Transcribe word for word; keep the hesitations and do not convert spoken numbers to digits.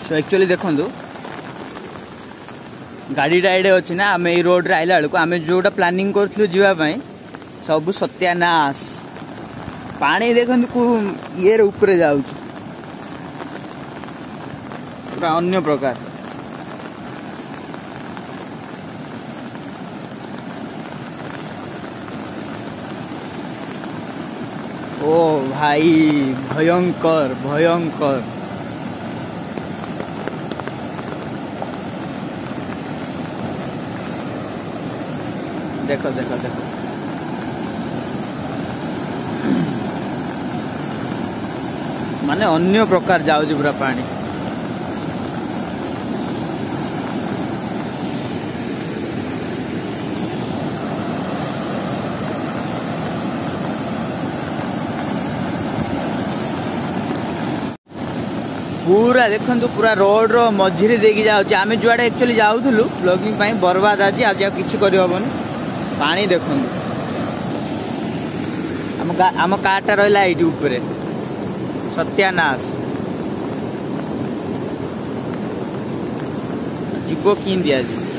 So actually देखो गाड़ीटा ये अच्छी ना आम ये रोड रे आइला बेलू आम जोटा प्लानिंग करूँ जावाई सब सत्यानाश पानी देखो ये ऊपर जाऊँ पूरा अन्य प्रकार। ओ भाई भयंकर भयंकर देखो देखो देखो माने अन्य प्रकार जाऊँ पूरा पानी। पूरा देखो पूरा रोड रो मझिरे देकी जाऊँ आम जुआड़े एक्चुअली जाऊलु ब्लॉगिंग बर्बाद आज आज किसी करहबनी पानी देखो आम आम कारटा रहा ये ऊपर सत्यानाश जीव कि आज